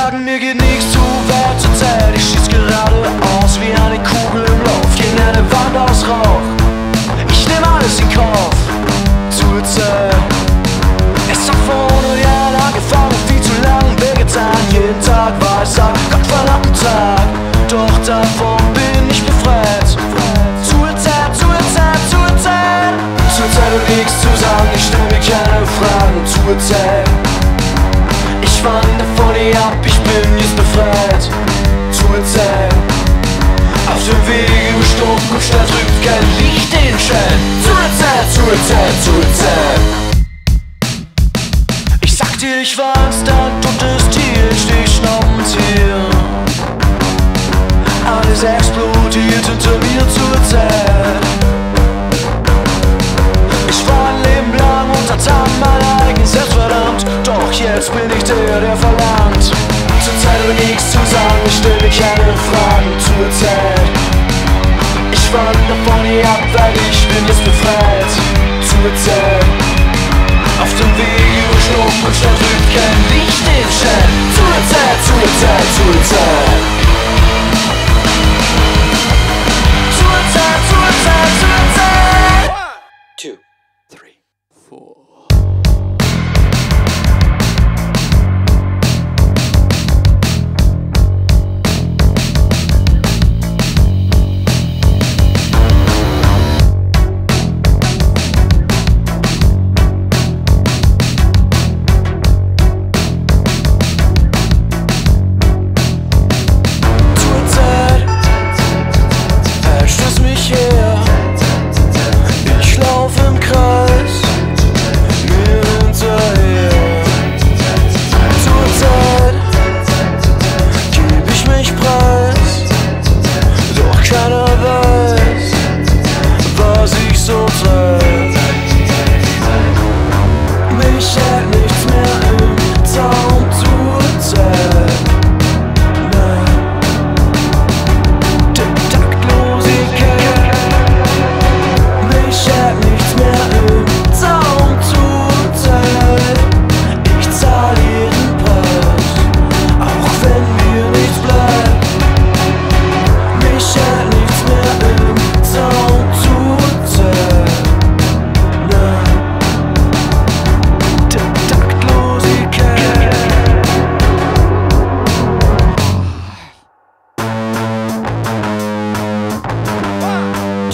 sagen, mir geht nichts zu weit zur Zeit. Ich schieß geradeaus wie eine Kugel im Lauf gegen eine Wand aus Rauch. Ich nehm alles in Kauf zur Zeit. Es hat vor 100 Jahren angefangen, viel zu lang wehgetan. Jeden Tag war es ein gottverdammten Tag, doch davon bin ich befreit. Zur Zeit, zur Zeit, zur Zeit. Zur Zeit und nichts zu sagen, ich stell mir keine Fragen. Zur Zeit. Ich wandere von ihr ab, ich bin jetzt befreit. Zur Zeit. Auf dem Weg im Sturm, statt drückt kein Licht den Schein. Zur Zeit, zur Zeit, zur Zeit. Ich sag dir, ich weiß, dein totes Tier steht schnaubend hier. Alles explodiert hinter mir zur Zeit. Ich war ein Leben lang untertan meiner eigenen Selbstverdammt, doch jetzt bin ich der verlangt. Zur Zeit habe nichts zu sagen, ich stell mir keine Fragen zur Zeit. Ich wandere von ihr ab, weil ich bin jetzt befreit. Zur Zeit. Auf dem Weg über Schnupf und Stadt rückt kein Licht den Schein. Zur Zeit, zur Zeit, zur Zeit. Zur Zeit, zur Zeit, zur Zeit. 1, 2, 3, 4.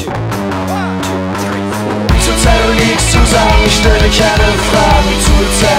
Ich stelle keine Fragen zur Zeit.